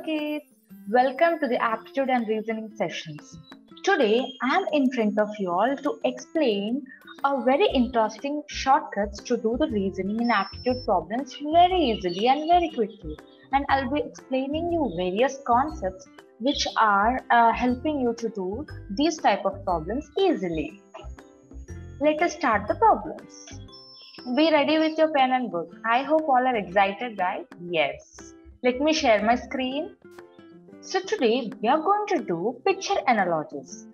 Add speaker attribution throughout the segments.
Speaker 1: kids, welcome to the aptitude and reasoning sessions. Today I am in front of you all to explain a very interesting shortcuts to do the reasoning in aptitude problems very easily and very quickly. And I'll be explaining you various concepts which are helping you to do these type of problems easily. Let us start the problems. Be ready with your pen and book. I hope all are excited, right? Yes. Let me share my screen. So today we are going to do picture analogies.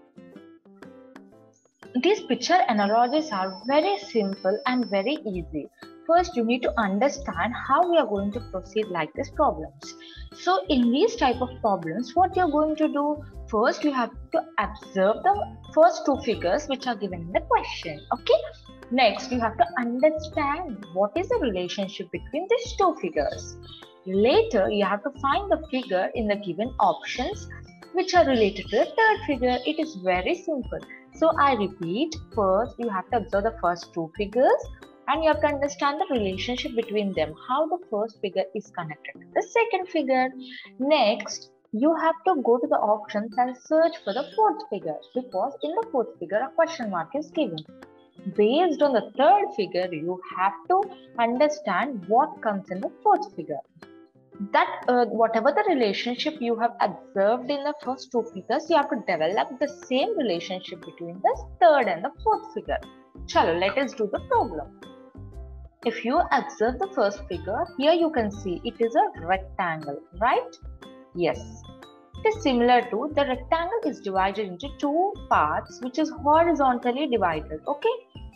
Speaker 1: These picture analogies are very simple and very easy. First, you need to understand how we are going to proceed like these problems. So in these type of problems, what you are going to do, first you have to observe the first two figures which are given in the question. Okay. Next, you have to understand what is the relationship between these two figures. Later, you have to find the figure in the given options which are related to the third figure. It is very simple. So I repeat, first you have to observe the first two figures and you have to understand the relationship between them, how the first figure is connected to the second figure. Next, you have to go to the options and search for the fourth figure, because in the fourth figure a question mark is given. Based on the third figure, you have to understand what comes in the fourth figure. That whatever the relationship you have observed in the first two figures, you have to develop the same relationship between the third and the fourth figure. Chalo, let us do the problem. If you observe the first figure, here you can see it is a rectangle, right? Yes. It is similar to the rectangle is divided into two parts which is horizontally divided. Okay.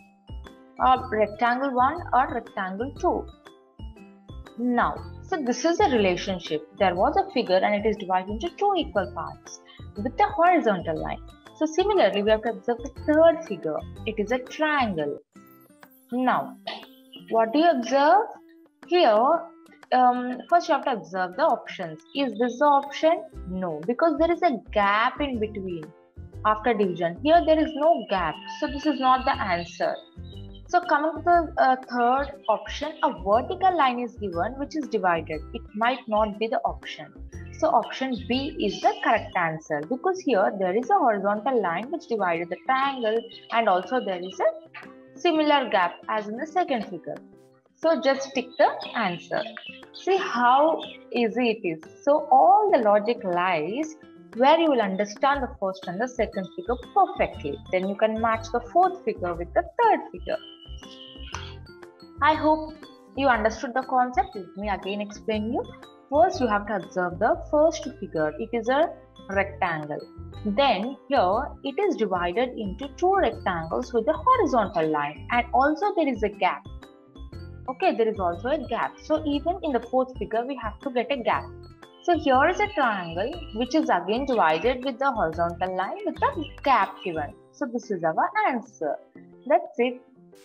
Speaker 1: Rectangle 1 or rectangle 2. Now, so this is a relationship. There was a figure and it is divided into two equal parts with a horizontal line. So similarly, we have to observe the third figure. It is a triangle. Now, what do you observe? Here, first you have to observe the options. Is this the option? No, because there is a gap in between after division. Here there is no gap, so this is not the answer. So coming to the third option, a vertical line is given which is divided. It might not be the option. So option B is the correct answer, because here there is a horizontal line which divided the triangle and also there is a similar gap as in the second figure. So just tick the answer. See how easy it is. So all the logic lies where you will understand the first and the second figure perfectly. Then you can match the fourth figure with the third figure. I hope you understood the concept. Let me again explain you. First, you have to observe the first figure. It is a rectangle. Then here it is divided into two rectangles with a horizontal line, and also there is a gap. Okay, there is also a gap. So even in the fourth figure, we have to get a gap. So here is a triangle which is again divided with the horizontal line with the gap given. So this is our answer. That's it.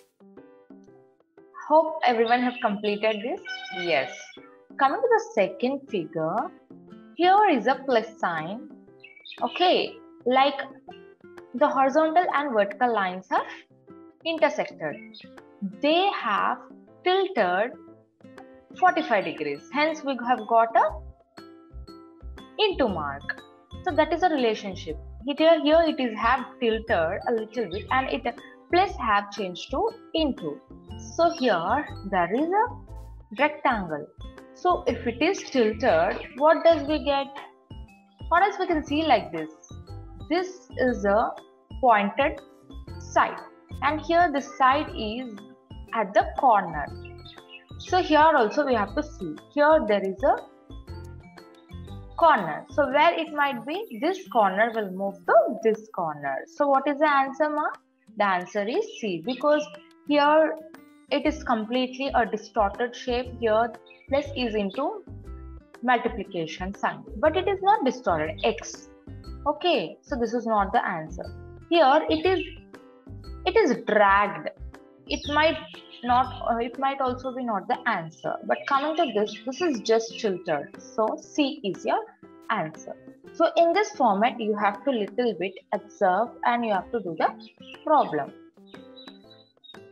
Speaker 1: Hope everyone have completed this. Yes. Coming to the second figure, here is a plus sign. Okay, like the horizontal and vertical lines have intersected. They have tilted 45 degrees. Hence, we have got a into mark. So that is a relationship. Here it is have tilted a little bit and it plus have changed to into. So here there is a rectangle. So if it is tilted, what does we get? Or else we can see like this. This is a pointed side. And here the side is at the corner. So here also we have to see. Here there is a corner. So where it might be, this corner will move to this corner. So what is the answer, ma? The answer is C, because here it is completely a distorted shape. Here plus is into multiplication sign, but it is not distorted, X. Okay, so this is not the answer. Here it is dragged. It might not, it might also be not the answer. But coming to this is just tilted. So C is your answer. So in this format, you have to little bit observe and you have to do the problem.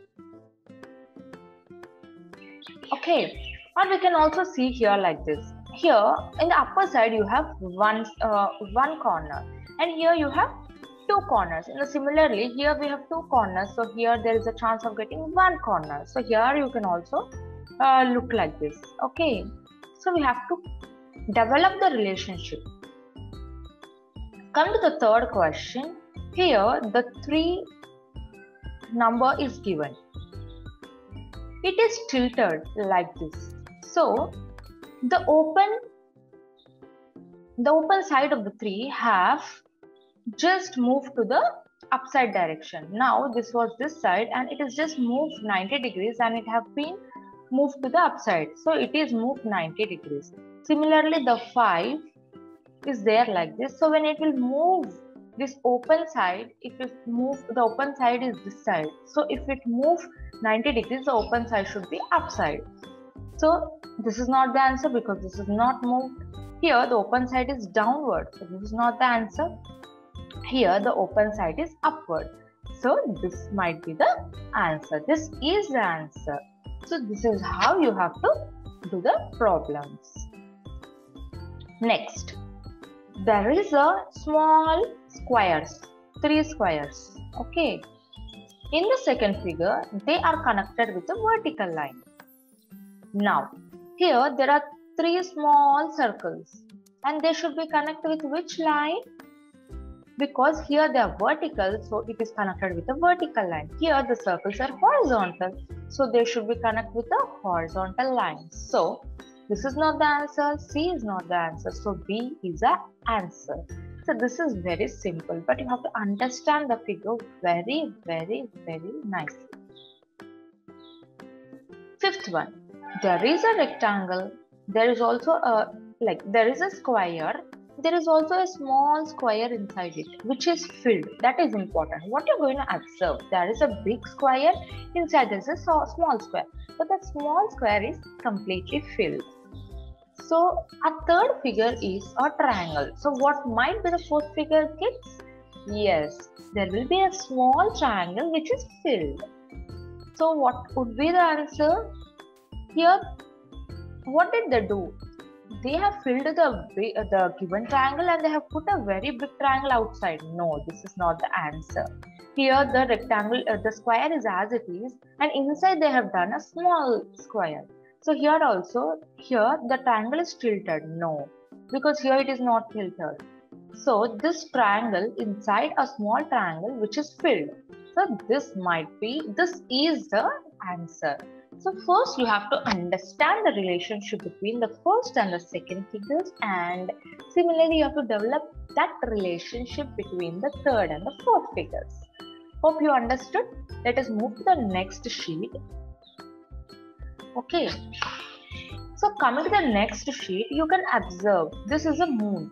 Speaker 1: Okay, or we can also see here like this. here in the upper side you have one corner, and here you have two corners. And similarly here we have two corners, so here there is a chance of getting one corner. So here you can also look like this. Okay, so we have to develop the relationship. Come to the third question. Here the 3 number is given. It is tilted like this. So the open side of the 3 have just moved to the upside direction. Now this was this side and it is just moved 90 degrees and it have been moved to the upside. So it is moved 90 degrees. Similarly the 5 is there like this. So when it will move this open side, if it move, the open side is this side. So if it move 90 degrees, the open side should be upside. So this is not the answer because this is not moved. Here the open side is downward. So this is not the answer. Here the open side is upward. So this might be the answer. This is the answer. So this is how you have to do the problems. Next, there is a small squares, 3 squares. Okay. In the second figure, they are connected with a vertical line. Now, here there are 3 small circles and they should be connected with which line? Because here they are vertical, so it is connected with a vertical line. Here the circles are horizontal, so they should be connected with a horizontal line. So this is not the answer, C is not the answer, so B is the answer. So this is very simple, but you have to understand the figure very, very, very nicely. Fifth one, there is a rectangle, there is also a, there is a square, there is also a small square inside it, which is filled. That is important. What you're going to observe, there is a big square, inside there is a small square, but the small square is completely filled. So a third figure is a triangle. So what might be the fourth figure, kids? Yes, there will be a small triangle which is filled. So what would be the answer? Here, what did they do? They have filled the given triangle and they have put a very big triangle outside. No, this is not the answer. Here the rectangle, the square is as it is, and inside they have done a small square. So here also, here the triangle is tilted. No, because here it is not tilted. So this triangle inside a small triangle which is filled. So this is the answer. So first you have to understand the relationship between the first and the second figures, and similarly you have to develop that relationship between the third and the fourth figures. Hope you understood. Let us move to the next sheet. Okay. So coming to the next sheet, you can observe this is a moon.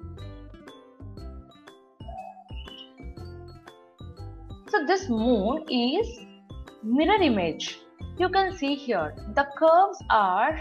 Speaker 1: So this moon is mirror image. You can see here the curves are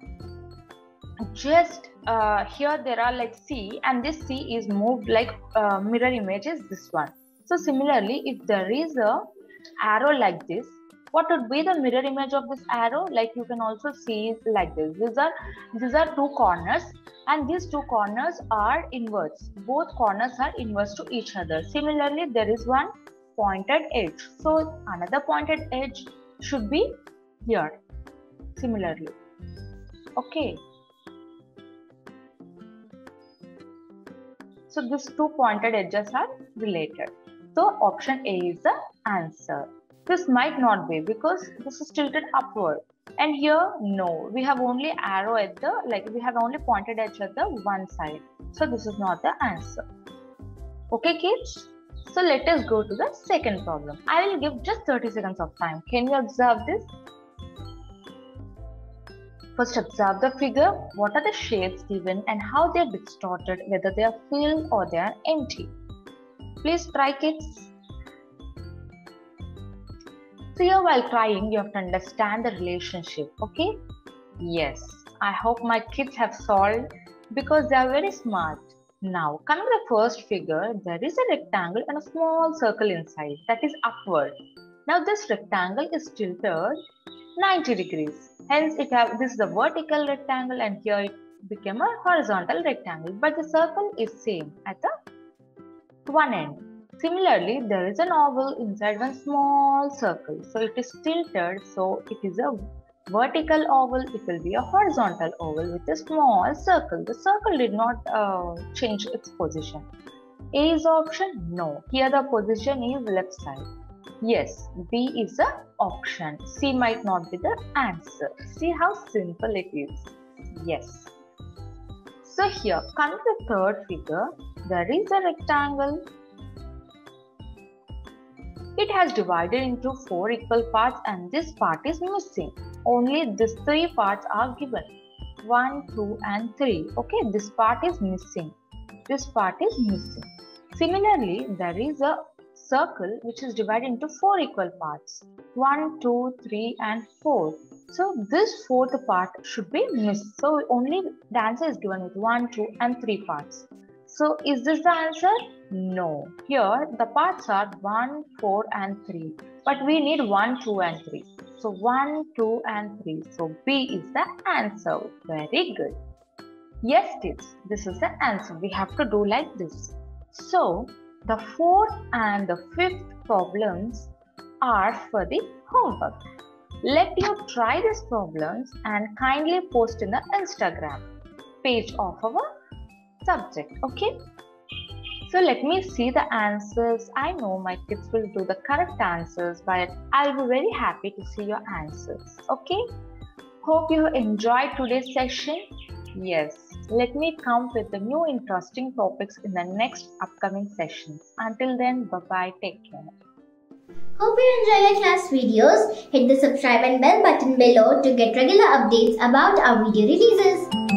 Speaker 1: just here there are like C, and this C is moved like mirror image is this one. So similarly, if there is a arrow like this, what would be the mirror image of this arrow? Like you can also see like this. These are two corners, and these two corners are inverse. Both corners are inverse to each other. Similarly, there is one pointed edge. So another pointed edge should be here. Similarly. Okay. So these two pointed edges are related. So option A is the answer. This might not be because this is tilted upward. And here, no, we have only arrow at the, we have only pointed edge at the one side. So this is not the answer. Okay, kids? So let us go to the second problem. I will give just 30 seconds of time. Can you observe this? First, observe the figure. What are the shapes given and how they are distorted, whether they are filled or they are empty. Please try, kids. So here, while trying, you have to understand the relationship. Okay? Yes. I hope my kids have solved because they are very smart. Now, coming to the first figure, there is a rectangle and a small circle inside, that is upward. Now, this rectangle is tilted 90 degrees. Hence, this is a vertical rectangle, and here became a horizontal rectangle, but the circle is same at the one end. Similarly, there is an oval inside one small circle, so it is tilted, so it is a vertical oval. It will be a horizontal oval with a small circle. The circle did not change its position. A is the option? No. Here the position is left side. Yes, B is the option. C might not be the answer. See how simple it is. Yes. So here, come to the third figure. There is a rectangle. It has divided into 4 equal parts and this part is missing. Only these 3 parts are given. 1, 2 and 3. Okay, this part is missing. This part is missing. Similarly, there is a circle which is divided into 4 equal parts. 1, 2, 3 and 4. So this fourth part should be missed. So only the answer is given with 1, 2 and 3 parts. So is this the answer? No. Here the parts are 1, 4 and 3. But we need 1, 2 and 3. So 1, 2 and 3. So B is the answer. Very good. Yes kids, this is the answer. We have to do like this. So the fourth and the fifth problems are for the homework. Let you try these problems and kindly post in the Instagram page of our subject. Okay. So let me see the answers. I know my kids will do the correct answers, but I'll be very happy to see your answers. Okay. Hope you enjoyed today's session. Yes. Let me come with the new interesting topics in the next upcoming sessions. Until then, bye-bye. Take care.
Speaker 2: Hope you enjoy your class videos. Hit the subscribe and bell button below to get regular updates about our video releases.